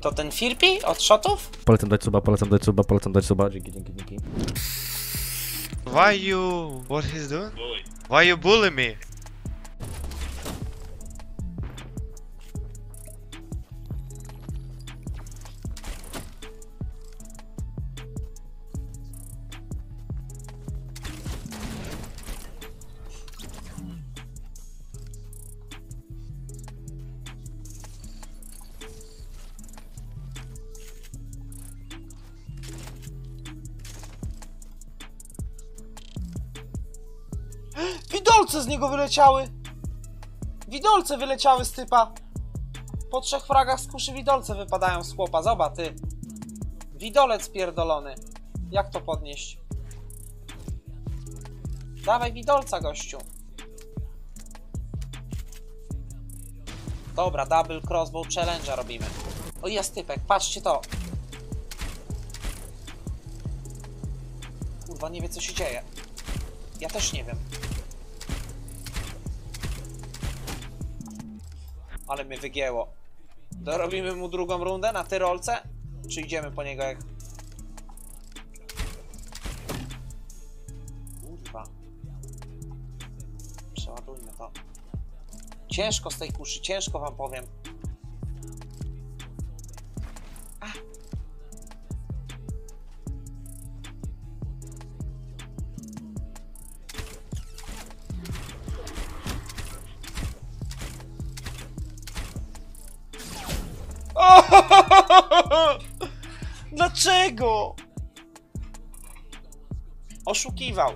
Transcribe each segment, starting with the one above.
To ten Firpi od shotów? Polecam dać suba, polecam dać suba, polecam dać suba. Dzięki, dzięki, dzięki. Why you... What he's doing? Bully. Why you bully me? Widolce z niego wyleciały! Widolce wyleciały z typa! Po 3 fragach z kuszy widolce wypadają z chłopa. Zobacz ty! Widolec pierdolony. Jak to podnieść? Dawaj widolca, gościu. Dobra, double crossbow challenge'a robimy. O, jest typek, patrzcie to. Kurwa, nie wie co się dzieje. Ja też nie wiem. Ale mnie wygięło. Dorobimy mu drugą rundę na Tyrolce? Czy idziemy po niego jak... Kurwa. Przeładujmy to. Ciężko z tej kuszy, ciężko wam powiem. Dlaczego? Oszukiwał.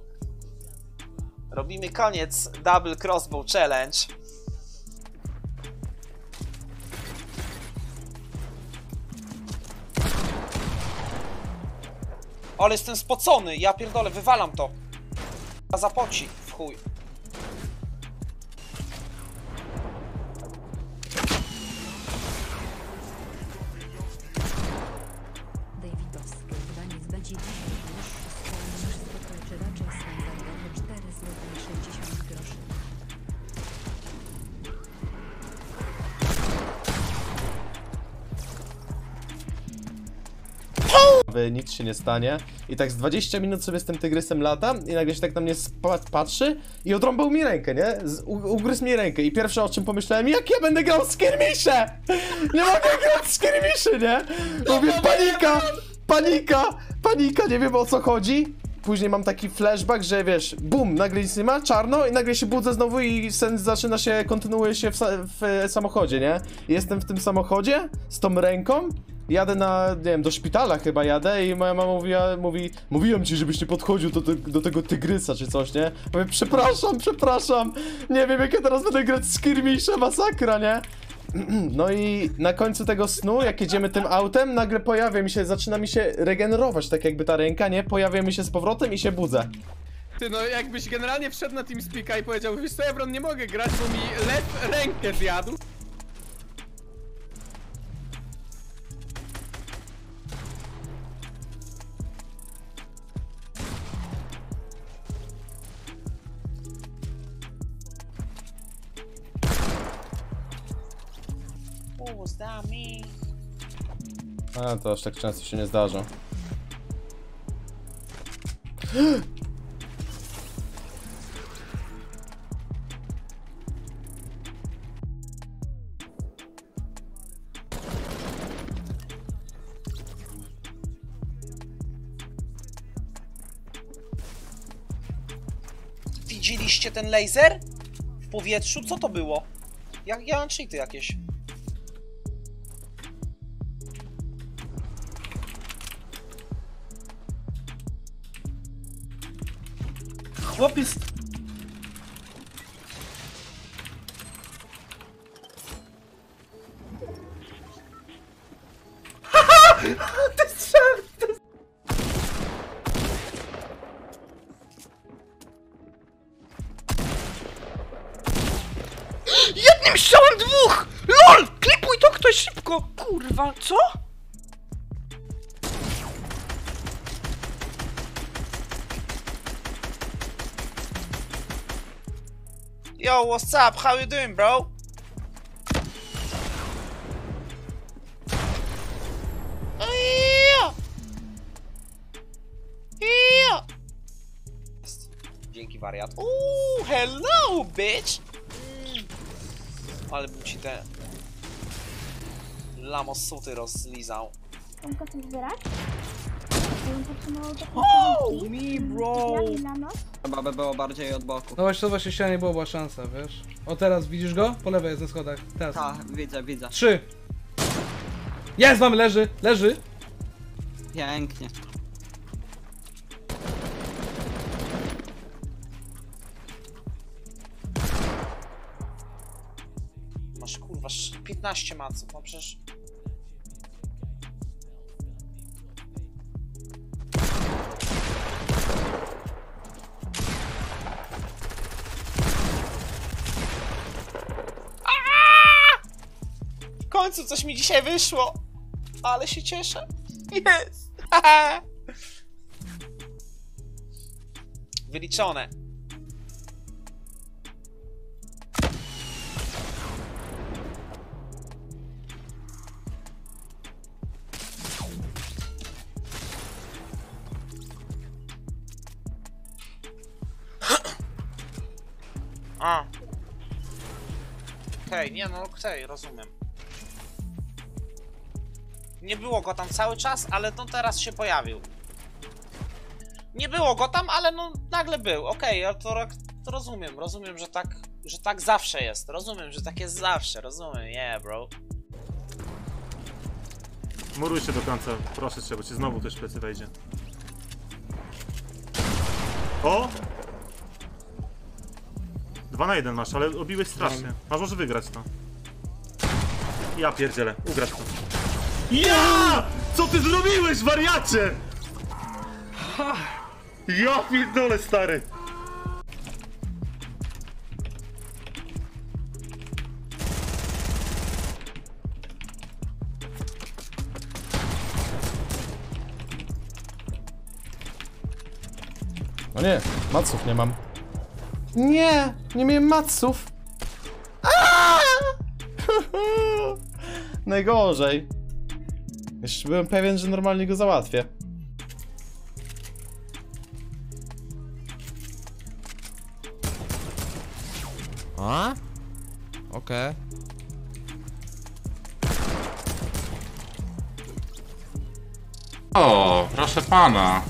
Robimy koniec Double Crossbow Challenge. Ale jestem spocony, ja pierdolę, wywalam to. Zapoci, w chuj. Davidowskie zdanie będzie dzisiaj dłuższy skoro niż zwykle, czy raczej standardowe 4 zł 60 groszy. Nic się nie stanie. I tak z 20 minut sobie z tym tygrysem latam i nagle się tak na mnie patrzy i odrąbał mi rękę, nie? Ugryzł mi rękę i pierwsze o czym pomyślałem, jak ja będę grał w skirmisze! Nie mogę grać w skirmisze, nie? Mówię, panika! Panika! Panika, nie wiem o co chodzi. Później mam taki flashback, że wiesz, bum, nagle nic nie ma, czarno i nagle się budzę znowu i sen zaczyna się, kontynuuje się w samochodzie, nie? Jestem w tym samochodzie z tą ręką. Jadę na, nie wiem, do szpitala chyba jadę i moja mama mówiłem ci, żebyś nie podchodził do tego tygrysa czy coś, nie? Mówię, przepraszam, nie wiem jak ja teraz będę grać z skirmisze, masakra, nie? No i na końcu tego snu, jak jedziemy tym autem, nagle zaczyna mi się regenerować, tak jakby ta ręka, nie? Pojawia mi się z powrotem i się budzę. Ty no, jakbyś generalnie wszedł na TeamSpeak'a i powiedział, wiesz co, Ebron, nie mogę grać, bo mi rękę zjadł. A, to aż tak często się nie zdarza. Widzieliście ten laser? W powietrzu? Co to było? Ja mam cheaty jakieś. Chłopiec... To jest żart! Jednym strzałem 2! LOL! Klipuj to ktoś szybko! Kurwa, co? Yo, what's up? How you doing, bro? taki wariat. Uuu, hello, bitch! Ale bym ci te... lamosuty rozlizał. Tam chcesz zbierać? Ja bym potrzebował takiej Oh, me bro! drzwiami na noc. Chyba by było bardziej od boku. No właśnie, to właśnie ściana nie była szansa, wiesz? O, teraz widzisz go? Po lewej jest na schodach. Teraz. Tak, widzę. 3. Jest, mamy, leży. Pięknie. Masz kurwa 15 maców, no przecież... W końcu coś mi dzisiaj wyszło! Ale się cieszę! Jest! Wyliczone. A. Okej, nie no, okej, rozumiem. Nie było go tam cały czas, ale no teraz się pojawił. Nie było go tam, ale no nagle był. Okej, ja to rozumiem, że tak zawsze jest. Rozumiem, że tak jest zawsze, rozumiem, yeah bro. Muruj się do końca, proszę cię, bo ci znowu ktoś w plecy wejdzie. O! 2 na 1 masz, ale obiłeś strasznie. Masz może wygrać to. Ja pierdzielę, ugrać to. Ja! Co ty zrobiłeś, wariacie? Ja pierdolę, stary. No nie, maców nie mam. Nie miałem maców. Najgorzej. Jeszcze byłem pewien, że normalnie go załatwię. A? Okej. O, proszę pana.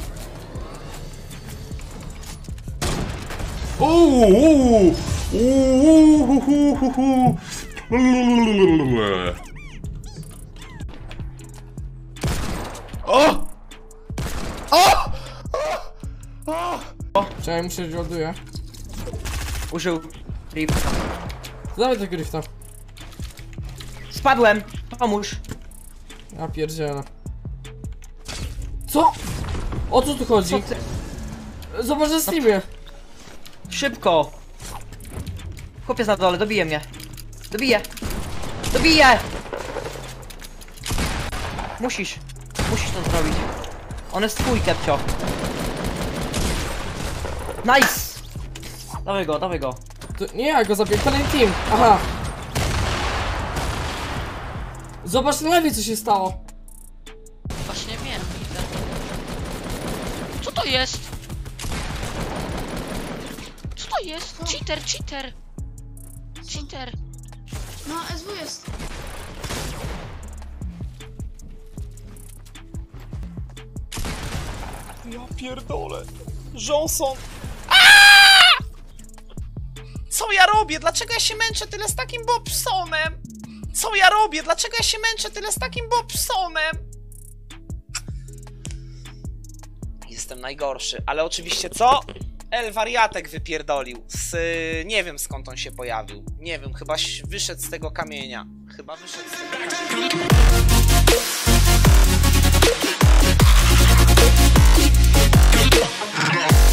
O! Czekaj, muszę ładuję. Użył drifta. Dawaj tego drifta. Spadłem! Pomóż! Ja pierdzielę. Co? O co tu chodzi? Co ty? Zobacz na streamie. Szybko! Chłopiec na dole, dobije mnie. Dobiję! Musisz to zrobić. On jest twój, Kepcio. Nice! Dawaj go. To, nie, ja go zabiję, kolejny team. Aha. Zobacz na lewie, co się stało. Właśnie wiem, widzę. Co to jest? Co to jest? Cheater! No, SW jest. Ja pierdolę. Johnson. Co ja robię? Dlaczego ja się męczę tyle z takim Bobsonem? Co ja robię? Dlaczego ja się męczę tyle z takim Bobsonem? Jestem najgorszy, ale oczywiście co? El wariatek wypierdolił. Nie wiem skąd on się pojawił. Nie wiem, chyba wyszedł z tego kamienia. Chyba wyszedł z tego kamienia.